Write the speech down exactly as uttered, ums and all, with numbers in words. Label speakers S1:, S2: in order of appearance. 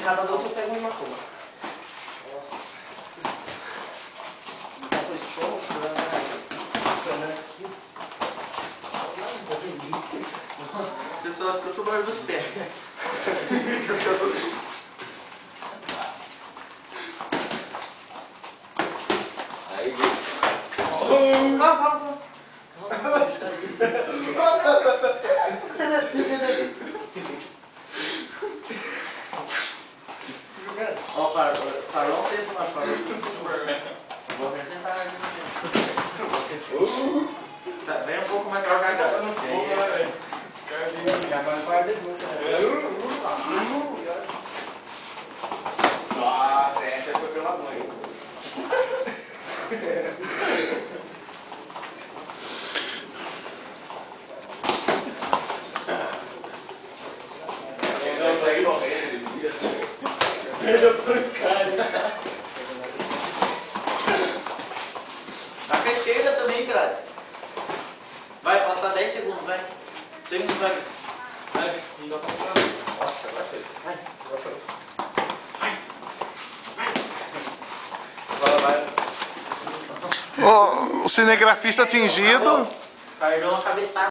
S1: cada luta eu pego uma coma. Nossa. Então foi show,
S2: você só escuta o barulho dos pés.
S3: Aí,
S1: calma, calma. Ó, parou um tempo, mas parou super. Vou acrescentar aqui no tempo. Vem um pouco mais pra cá, cara.
S4: Não fogo, né, velho? Os caras vêm.
S1: Agora guarda muito,
S3: nossa, essa foi pela mãe. Não vai correr, ele vira.
S4: Perdeu por cara.
S2: Vai pra esquerda também, cara. Vai, falta dez segundos, vai. Segundos, vai.
S4: Vai, ainda tá pra...
S2: Nossa, agora foi. Vai.
S4: Agora foi.
S2: Agora vai.
S5: O, o cinegrafista atingido.
S2: Perdão a cabeçada.